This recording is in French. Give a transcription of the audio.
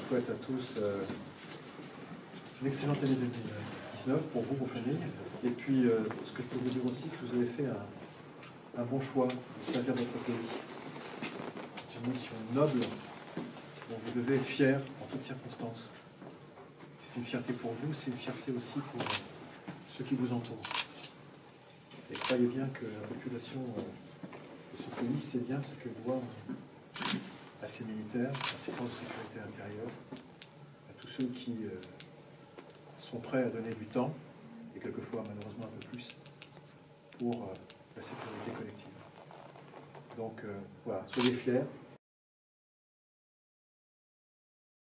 souhaite à tous une excellente année 2019 pour vous, vos familles. Et puis, ce que je peux vous dire aussi, que vous avez fait un bon choix de servir votre pays. C'est une mission noble dont vous devez être fiers en toutes circonstances. C'est une fierté pour vous, c'est une fierté aussi pour ceux qui vous entourent. Et croyez bien que la population de ce pays sait bien ce que doit à ses militaires, à ses forces de sécurité intérieure, à tous ceux qui sont prêts à donner du temps, et quelquefois malheureusement un peu plus, pour la sécurité collective. Donc voilà, soyez fiers.